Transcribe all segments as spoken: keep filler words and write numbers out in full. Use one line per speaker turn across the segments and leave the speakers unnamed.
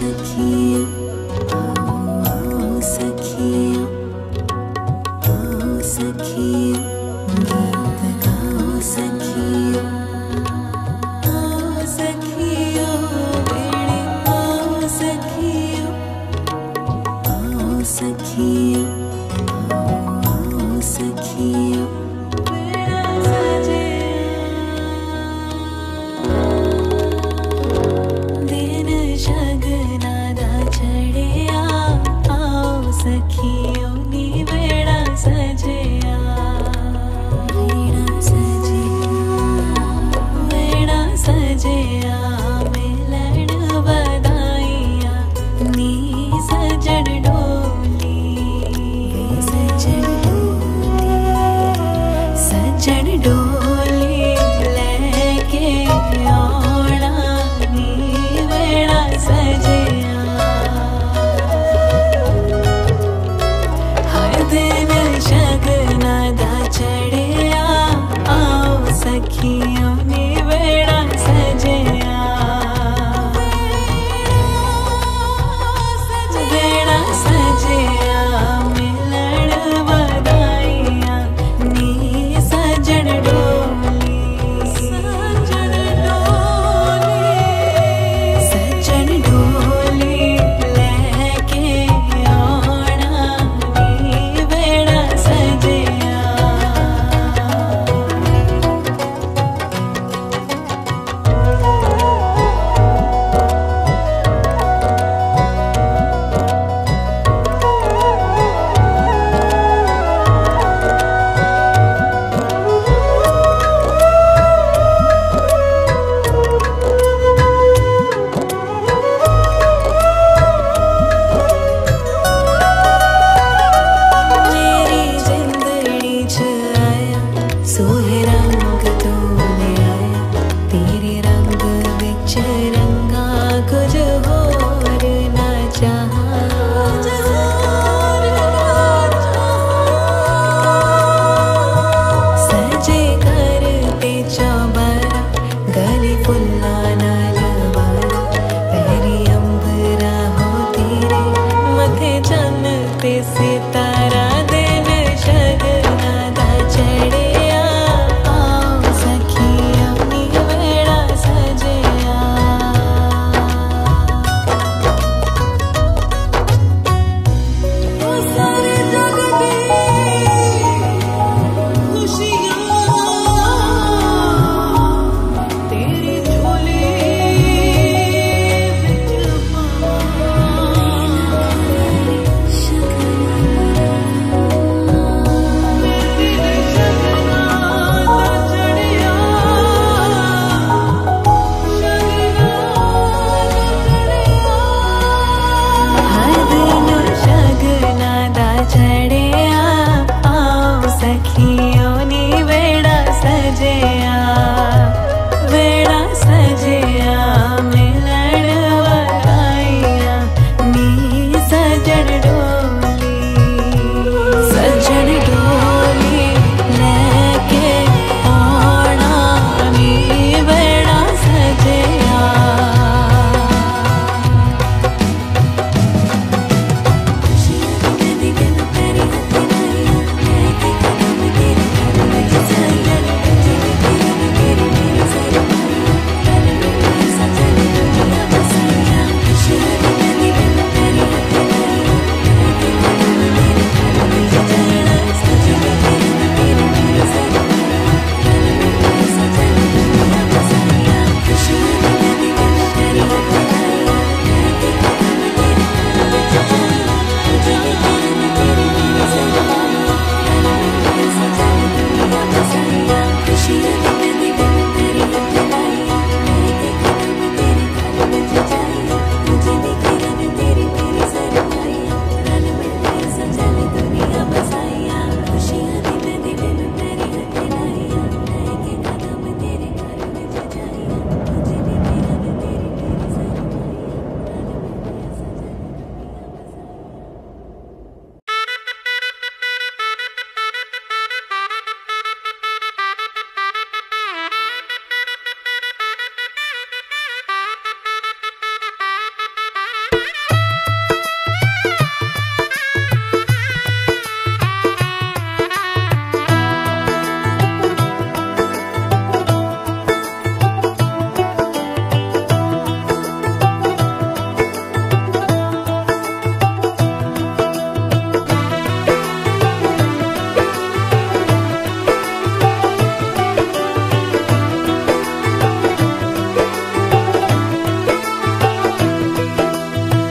सखिया ओ सखिया ओ सखिया गीत गाओ सखिया ओ सखिया बेड़े ओ सखिया ओ सखिया ओ सखिया बेड़ा सजे दिन शगना दा चढ़िया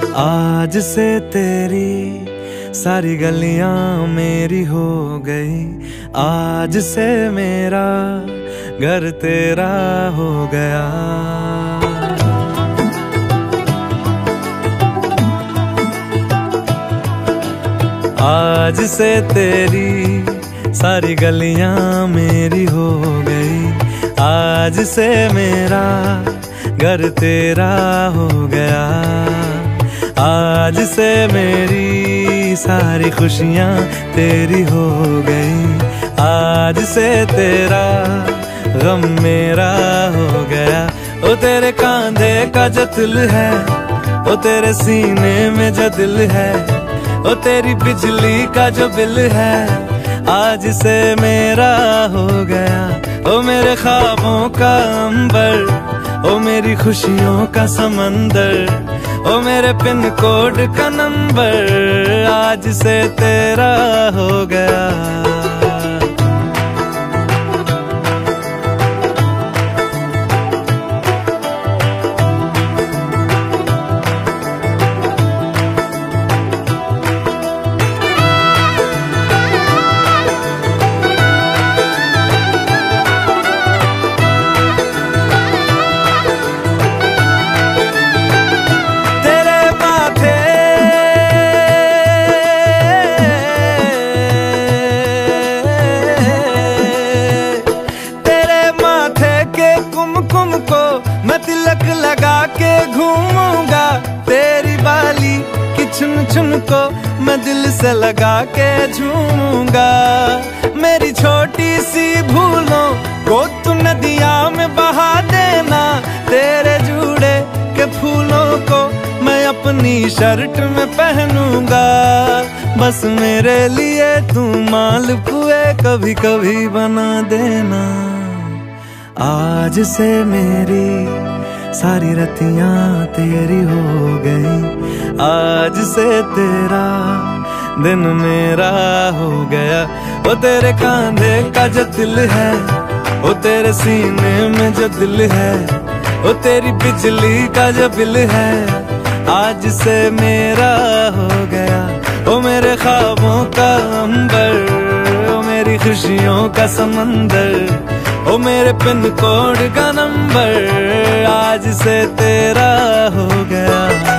आज से तेरी सारी गलियां मेरी हो गई, आज से मेरा घर तेरा हो गया। आज से तेरी सारी गलियां मेरी हो गई, आज से मेरा घर तेरा हो गया। आज से मेरी सारी खुशियां तेरी हो गई, आज से तेरा गम मेरा हो गया। ओ तेरे कांधे का जो दिल है, ओ तेरे सीने में जो दिल है, ओ तेरी बिजली का जो बिल है, आज से मेरा हो गया। ओ मेरे ख्वाबों का अंबर, ओ मेरी खुशियों का समंदर, ओ मेरे पिन कोड का नंबर, आज से तेरा हो गया। तिलक लगा के घूमूंगा, तेरी बाली की चुन चुन को मैं दिल से लगा के झूमूंगा। मेरी छोटी सी भूलों को तू नदिया में बहा देना, तेरे जूड़े के फूलों को मैं अपनी शर्ट में पहनूंगा। बस मेरे लिए तू मालपुए कभी कभी बना देना। आज से मेरी सारी रतियां तेरी हो गई, आज से तेरा दिन मेरा हो गया। ओ तेरे कांधे का जो दिल है, ओ तेरे सीने में जो दिल है, ओ तेरी बिजली का जो बिल है, आज से मेरा हो गया। ओ मेरे ख्वाबों का अंबर, ओ मेरी खुशियों का समंदर, ओ मेरे पिन कोड का नंबर, आज से तेरा हो गया।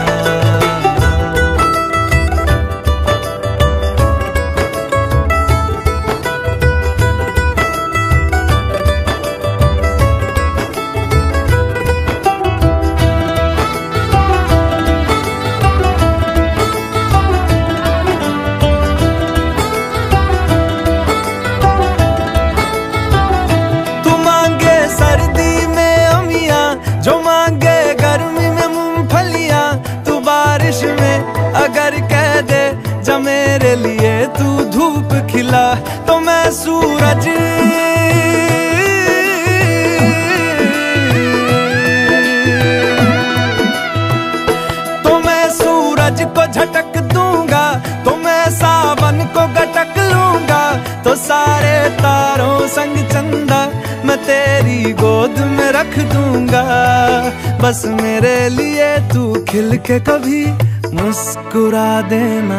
अगर कह दे जा मेरे लिए तू धूप खिला, तो मैं सूरज तो मैं सूरज को झटक दूंगा, तो मैं सावन को गटक लूंगा। तो सारे तारों संग चंदा मैं तेरी गोद में रख दूंगा। बस मेरे लिए तू खिल के कभी मुस्कुरा देना।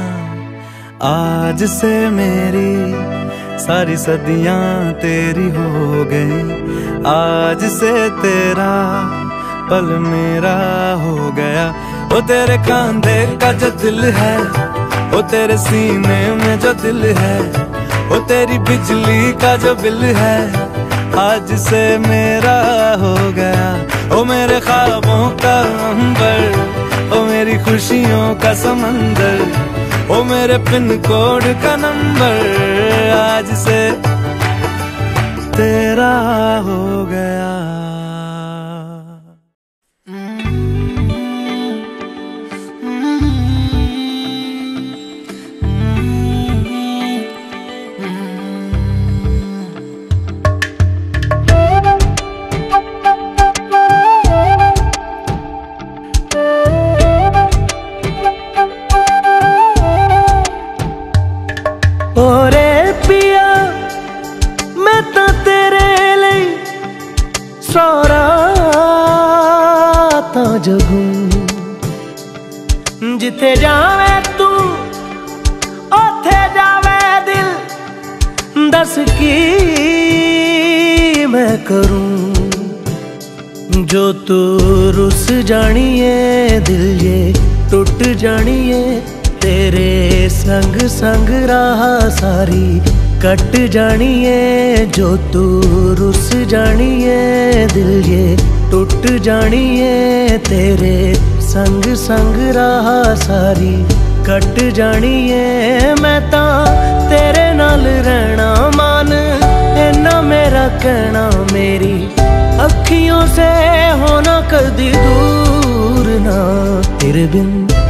आज से मेरी सारी सदियां तेरी हो गई, आज से तेरा पल मेरा हो गया। ओ तेरे कांधे का जो दिल है, ओ तेरे सीने में जो दिल है, ओ तेरी बिजली का जो बिल है, आज से मेरा हो गया। ओ मेरे ख्वाबों का अंबर, ओ मेरी खुशियों का समंदर, ओ मेरे पिन कोड का नंबर, आज से तेरा हो गया।
जिथे जावे तू ओथे जावे दिल, दस की मैं करूं जो तू रुस जानिए, दिल ये टूट जानिए, तेरे संग संग राह सारी कट जानिए, जो तू रुस जानिए, दिल ये टूट जानिए, तेरे संग संग राह सारी कट जानिए। मैं तां तेरे नाल रहना मान, इन्ना मेरा कहना, मेरी अखियों से होना कदी दूर ना, तेरे बिन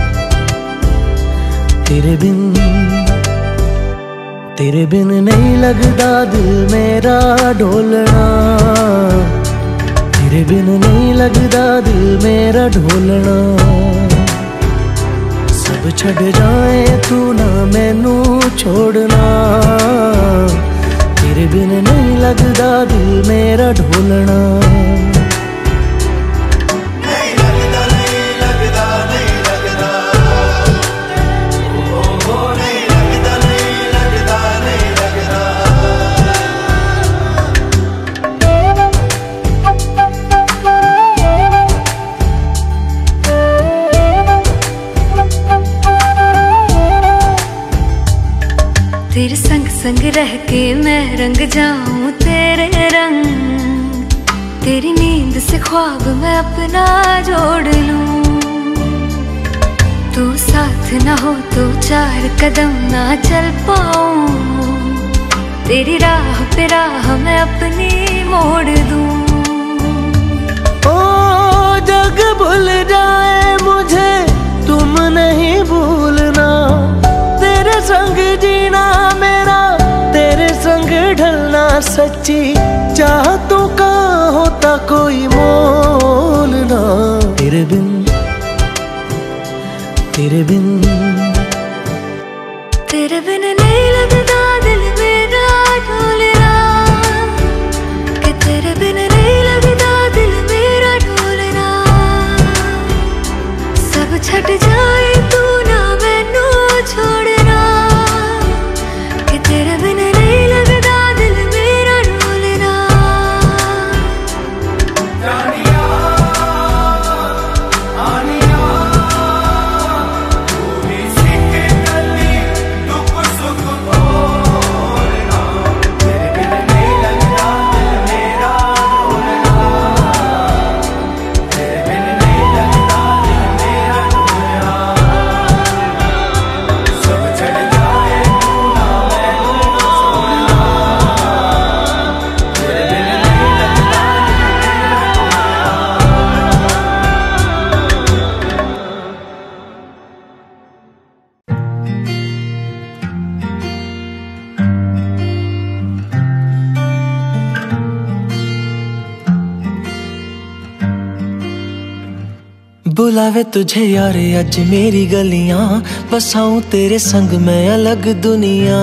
तेरे बिन तेरे बिन नहीं लगदा दिल मेरा ढोलना, तेरे बिन नहीं लगदा दिल मेरा ढोलना। सब छड़ जाए तू ना मैनू छोड़ना, तेरे बिन नहीं लगदा दिल मेरा ढोलना।
तेरे संग संग रह के मैं रंग जाऊं तेरे रंग, तेरी नींद से ख्वाब मैं अपना जोड़ लूं। तू साथ ना हो तो चार कदम ना चल पाऊं, तेरी राह पे राह मैं अपनी मोड़ दूं।
ओ जग भूल जाए मुझे तुम नहीं भूलना, तेरे संग जीना मेरा, तेरे संग ढलना, सच्ची चाहतों का होता कोई मोल ना। तेरे बिन तेरे बिन
तेरे बिन नहीं लगदा दिल मेरा ढोलना, कि तेरे बिन नहीं लगदा दिल मेरा ढोलना। सब छट जाए तू ना मैनू छोड़ना, कि तेरे बिन नहीं लगदा दिल मेरा ढोलना।
बुलावे तुझे यारे अज मेरी गलियां, बसाऊं तेरे संग मैं अलग दुनिया।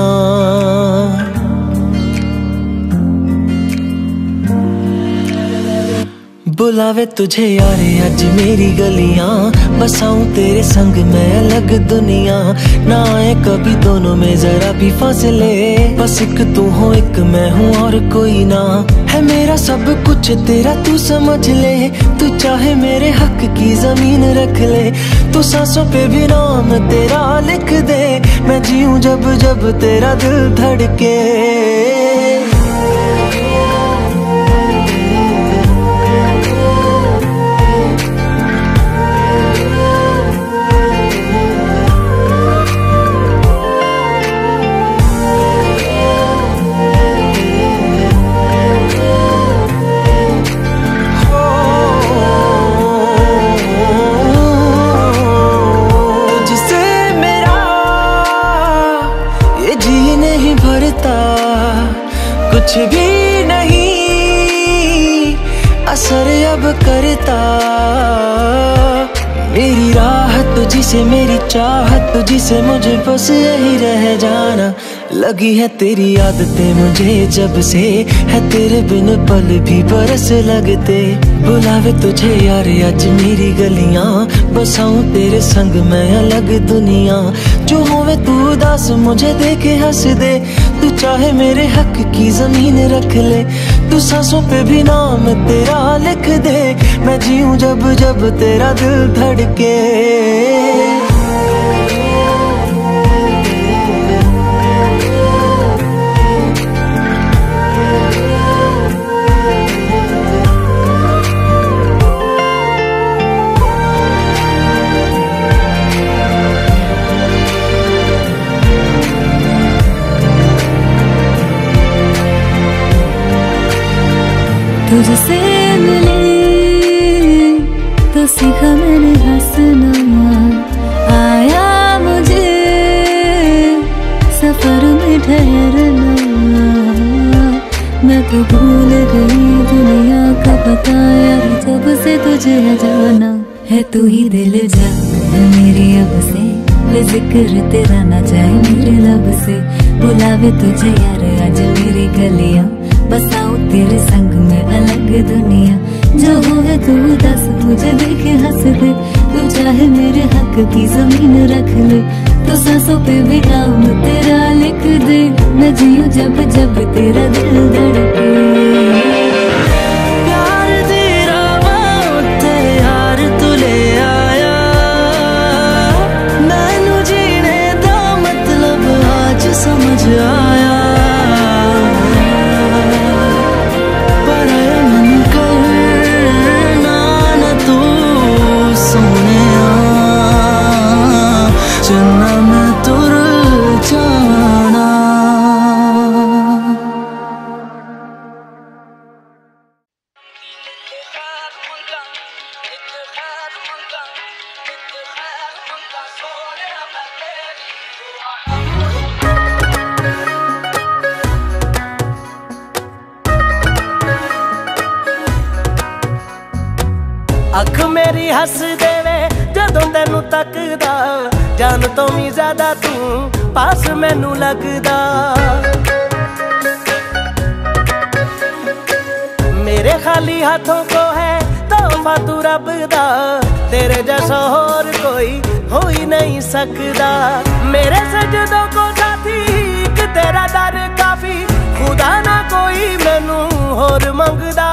बुलावे तुझे यारे अज मेरी गलियां, बसाऊं तेरे संग मैं अलग दुनिया। ना आए कभी दोनों में जरा भी फासले, बस एक तू हो एक मैं हूँ और कोई ना। है मेरा सब कुछ तेरा तू समझ ले, तू चाहे मेरे हक की जमीन रख ले। तू सांसों पे भी नाम तेरा लिख दे, मैं जीऊं जब जब तेरा दिल धड़के। कुछ भी नहीं असर अब करता, मेरी राह तुझी से मेरी चाहत तुझी से, मुझे बस यही रह जाना। लगी है तेरी आदतें मुझे जब से, है तेरे बिन पल भी बरस लगते। बुलावे तुझे यार आज मेरी गलियां, बसाऊं तेरे संग मैं अलग दुनिया। जो होवे तू उदास मुझे देखे हंस दे, तू चाहे मेरे हक की जमीन रख ले। तू सांसों पे भी नाम तेरा लिख दे, मैं जीऊं जब जब तेरा दिल धड़के।
तुझसे मिले तो सीखा मैंने हंसना, आया मुझे सफर में ठहरना। मैं तो भूल गई दुनिया का पता यार, जब से तुझे है जाना। है तू ही दिल जा मेरी अब से, जिक्र तेरा ना जाए मेरे लब से। बुलावे तुझे यार आज मेरी गलियां, बसाऊं तेरे संग में अलग दुनिया। जो होवे तू दस मुझे देखे हंस दे, तू चाहे मेरे हक की जमीन रख ले। तो सांसों पे भी नाम तेरा लिख दे, मैं जीऊं जब जब तेरा दिल धड़के।
प्यार तेरा तेरे यार तू ले आया, मैनू जीने दा मतलब आज समझ आया।
अख मेरी हस देवे जदों तेनू तकदा, जान तो भी ज्यादा तू पास मैनू लगदा। मेरे खाली हाथों को है तोहफा तू रब दा, तेरे जैसा और कोई हो ही नहीं सकदा। मेरे सजदों को साथी एक तेरा दर काफी, खुदा ना कोई मैनू होर मंगदा।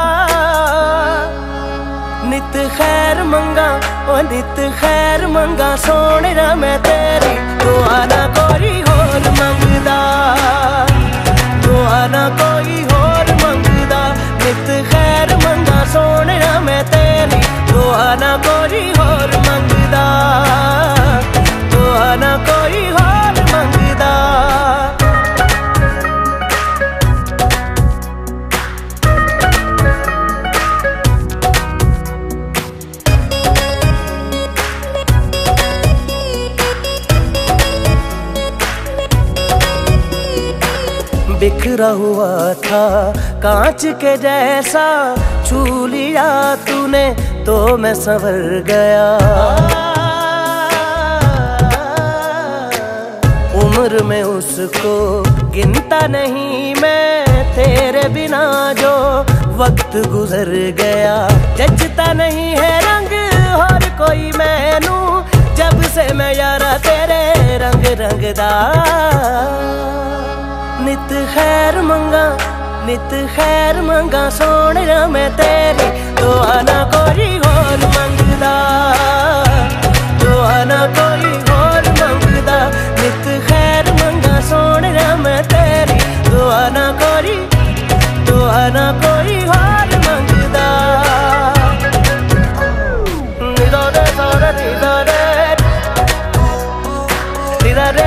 नित खैर मंगा ओ नित खैर मंगा, सोने ना मैं तेरी दुआ ना कोई होर मंगदा। दुआ ना कोई होर मंगदा, नित खैर मंगा सोने ना मैं तेरी दुआ ना कोई होर मंगदा। दुआ ना कोई होर मंगदा। बिखरा हुआ था कांच के जैसा, छू लिया तूने तो मैं संवर गया। उम्र में उसको गिनता नहीं मैं, तेरे बिना जो वक्त गुजर गया। जचता नहीं है रंग और कोई मैनू, जब से मैं यारा तेरे रंग रंगदा। नित खैर मंगा नित खैर मंगा, सोने ना मैं तेरी दुआ ना कोई होर मंगदा। दुआ ना कोई होर मंगदा, नित खैर मंगा सोने ना मैं तेरी दुआ ना कोई दुआ ना कोई होर मंगदा। निदा रे सारे निदा रे निदा